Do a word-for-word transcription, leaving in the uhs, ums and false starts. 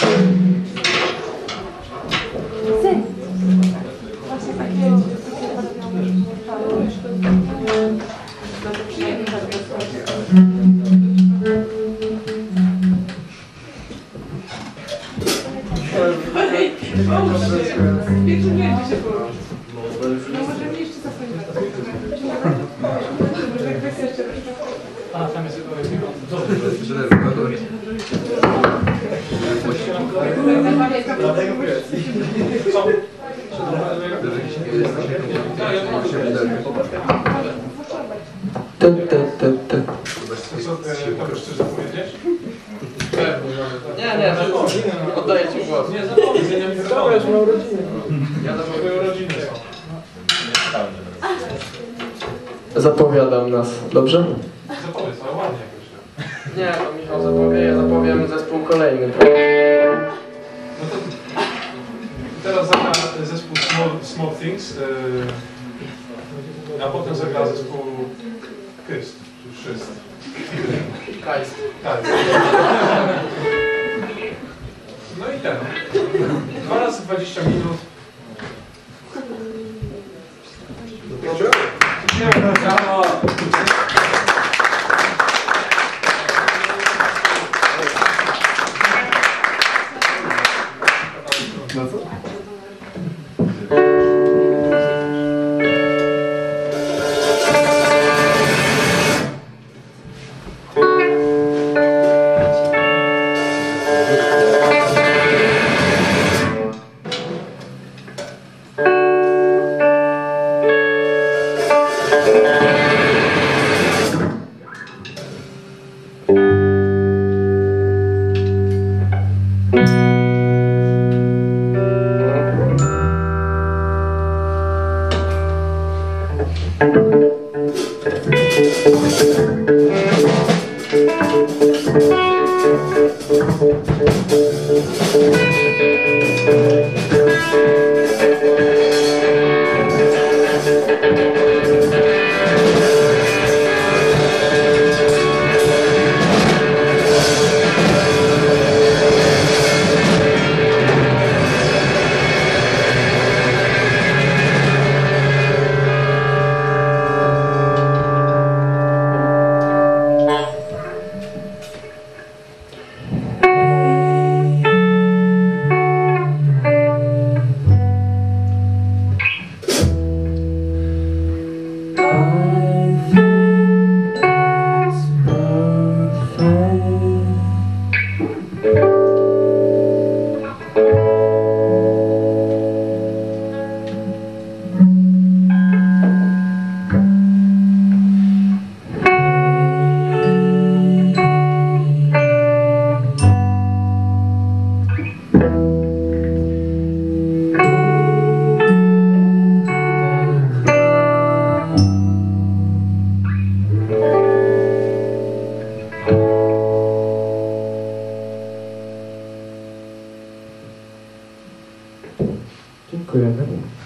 A, tam jest chyba szczerze powiedzieć? Nie, nie, oddaję ci głos. Nie, zapowiedz, ja nie zapowiedz moją rodzinę. Ja zapowiedz rodzinę. Zapowiadam nas, dobrze? Zapowiedz, ale ładnie jakoś. Nie, to Michał zapowie, ja zapowiem zespół kolejny. No to teraz zagra zespół Small, Small Things, yy, a potem zagra zespół Kyst, czy Szyst. Kajs. Tak. No i ten. Dwa razy dwadzieścia minut. Brawo! No co? Dziękujemy.